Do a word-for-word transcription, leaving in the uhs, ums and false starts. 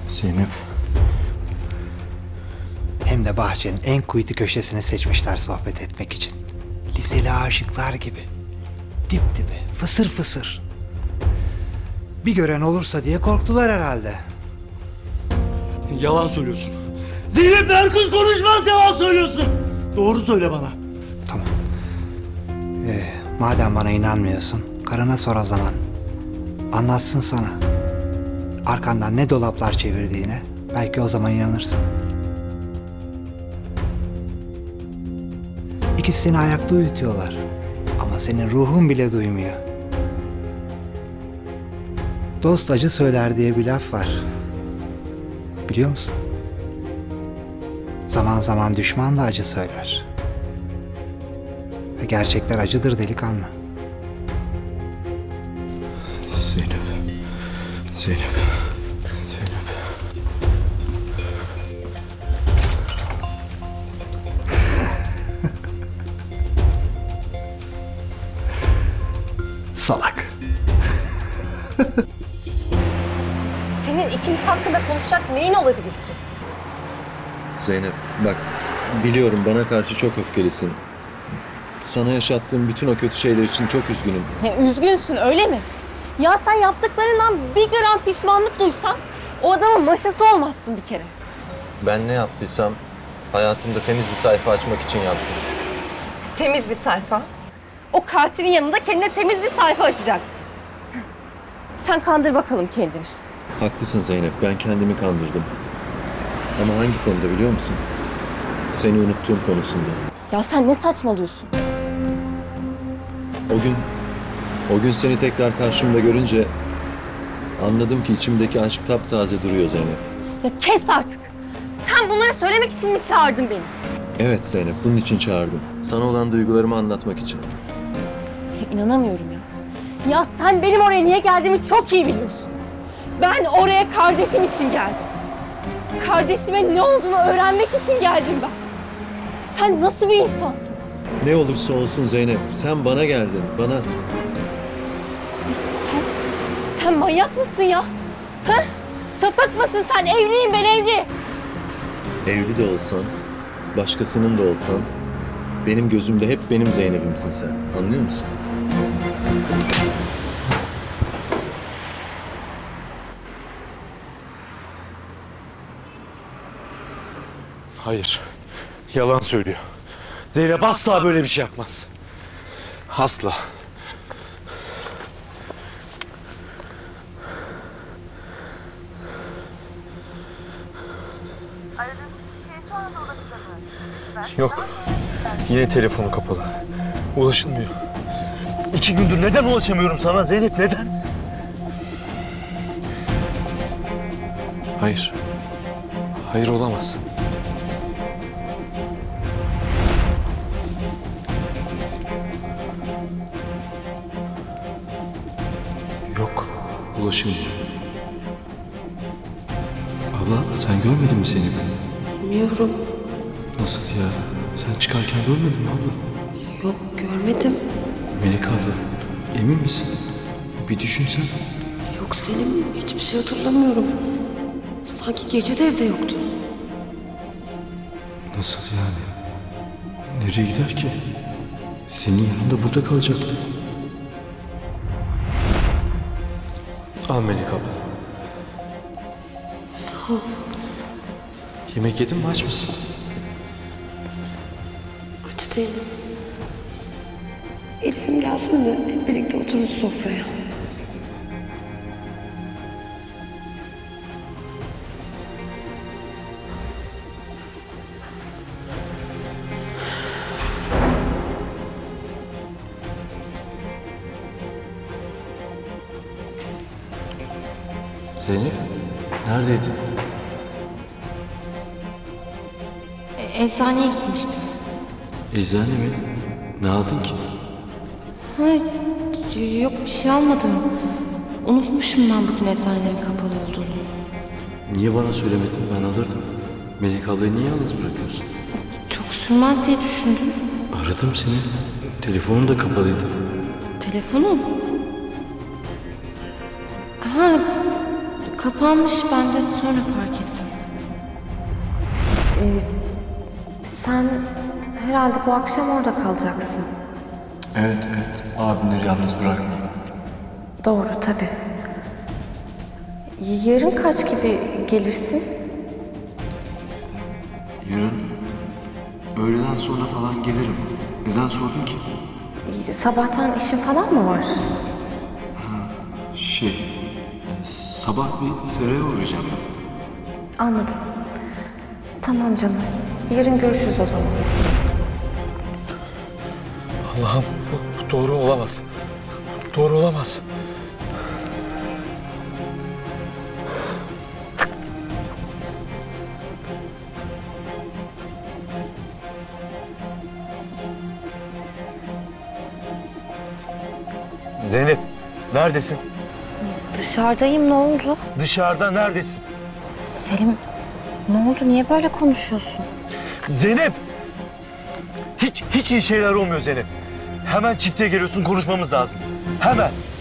Zeynep. Hem de bahçenin en kuytu köşesini seçmişler sohbet etmek için. Liseli aşıklar gibi. Dip dibe, fısır fısır. Bir gören olursa diye korktular herhalde. Yalan söylüyorsun. Zeynep narkoz konuşmaz, yalan söylüyorsun. Doğru söyle bana. Tamam. Ee, madem bana inanmıyorsun, karına sor o zaman. Anlatsın sana. Arkandan ne dolaplar çevirdiğine, belki o zaman inanırsın. İkisi seni ayakta uyutuyorlar. Ama senin ruhun bile duymuyor. Dost acı söyler diye bir laf var. Biliyor musun? Zaman zaman düşman da acı söyler. Ve gerçekler acıdır delikanlı. Zeynep. Zeynep. Zeynep. Salak. Senin ikimiz hakkında konuşacak neyin olabilir ki? Zeynep bak, biliyorum bana karşı çok öfkelisin. Sana yaşattığım bütün o kötü şeyler için çok üzgünüm. Ya üzgünsün öyle mi? Ya sen yaptıklarından bir gram pişmanlık duysan o adamın maşası olmazsın bir kere. Ben ne yaptıysam hayatımda temiz bir sayfa açmak için yaptım. Temiz bir sayfa. O katilin yanında kendine temiz bir sayfa açacaksın. Sen kandır bakalım kendini. Haklısın Zeynep, ben kendimi kandırdım. Ama hangi konuda biliyor musun? Seni unuttuğum konusunda. Ya sen ne saçmalıyorsun? O gün, o gün seni tekrar karşımda görünce anladım ki içimdeki aşk taptaze duruyor Zeynep. Ya kes artık. Sen bunları söylemek için mi çağırdın beni? Evet Zeynep, bunun için çağırdım. Sana olan duygularımı anlatmak için. Ya inanamıyorum ya. Ya sen benim oraya niye geldiğimi çok iyi biliyorsun. Ben oraya kardeşim için geldim. Kardeşime ne olduğunu öğrenmek için geldim ben. Sen nasıl bir insansın? Ne olursa olsun Zeynep, sen bana geldin, bana. Ya sen, sen manyak mısın ya? Ha? Sapık mısın sen? Evliyim ben, evli. Evli de olsan, başkasının da olsan, benim gözümde hep benim Zeynep'imsin sen. Anlıyor musun? Hayır. Yalan söylüyor. Zeynep asla böyle bir şey yapmaz. Asla. Aradığınız kişiye şu anda ulaşılamıyor. Lütfen Yok. Yine telefonu kapalı. Ulaşılmıyor. İki gündür neden ulaşamıyorum sana Zeynep, neden? Hayır. Hayır, olamaz. Yok. Ulaşılmıyor. Abla sen görmedin mi seni? Bilmiyorum. Nasıl ya? Sen çıkarken görmedin mi abla? Yok, görmedim. Melek abla, emin misin? Bir düşünsen. Yok Selim, hiçbir şey hatırlamıyorum. Sanki gece de evde yoktu. Nasıl yani? Nereye gider ki? Senin yanında burada kalacaktı. Al Melek abla. Sağ ol. Yemek yedin mi, aç mısın? Aç değilim. Elif'im gelsin de hep birlikte otururuz sofraya. Zeynep, neredeydin? E, eczaneye gitmiştim. Eczane mi? Ne aldın ki? Ha, yok bir şey almadım. Unutmuşum ben bugün eczanenin kapalı olduğunu. Niye bana söylemedin? Ben alırdım. Melek ablayı niye yalnız bırakıyorsun? Çok sürmez diye düşündüm. Aradım seni. Telefonun da kapalıydı. Telefonum? Ha, kapanmış, ben de sonra fark ettim. Ee, sen herhalde bu akşam orada kalacaksın. Evet evet. Abimleri yalnız bırakma. Doğru tabii. Yarın kaç gibi gelirsin? Yarın öğleden sonra falan gelirim. Neden sordun ki? Sabahtan işin falan mı var? Şey, e, sabah bir seraya uğrayacağım. Anladım. Tamam canım. Yarın görüşürüz o zaman. Allah'ım bu, bu doğru olamaz. Doğru olamaz. Zeynep, neredesin? Dışarıdayım, ne oldu? Dışarıda neredesin? Selim, ne oldu? Niye böyle konuşuyorsun? Zeynep! Hiç, hiç iyi şeyler olmuyor Zeynep. Hemen çiftliğe geliyorsun, konuşmamız lazım. Hemen.